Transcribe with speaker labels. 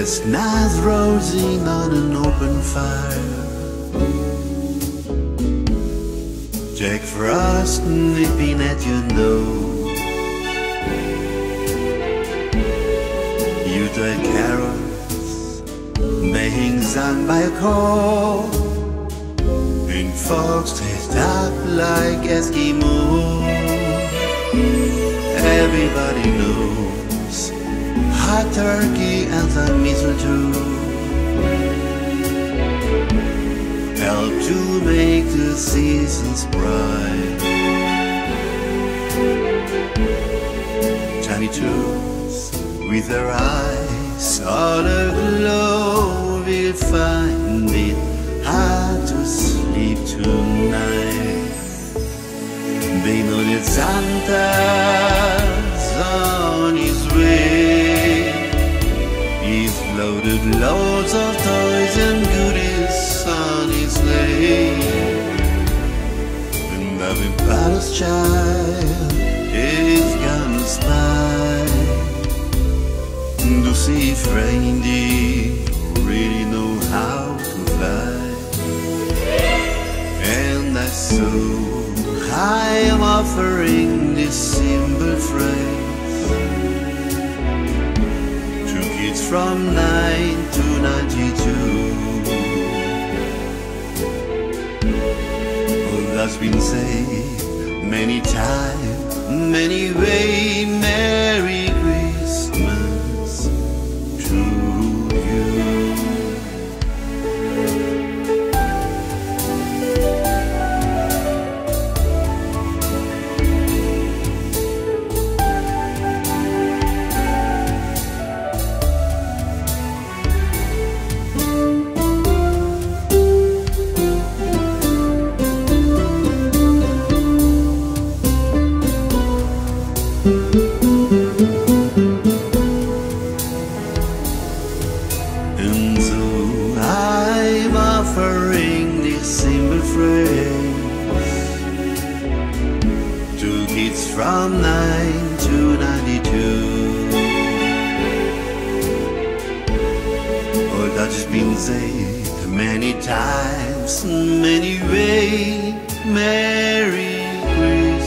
Speaker 1: chestnuts roasting on an open fire, Jack Frost nipping at your nose, Yuletide carols being sung by a choir, and folks dressed up like Eskimos. Everybody knows hot turkey and the mistletoe help to make the seasons bright. Tiny toes with their eyes all aglow will find it hard to sleep tonight. They know that Santa's on his way. He's loaded loads of toys and goodies on his sleigh. And every father's child is gonna spy to see if reindeer really know how to fly. And I so I am offering this simple phrase to kids from 9 to 92. All that's been said many times, many ways. Merry Christmas to you. And so I'm offering this simple phrase to kids from 9 to 92. All that's been said many times, many ways. Merry Christmas.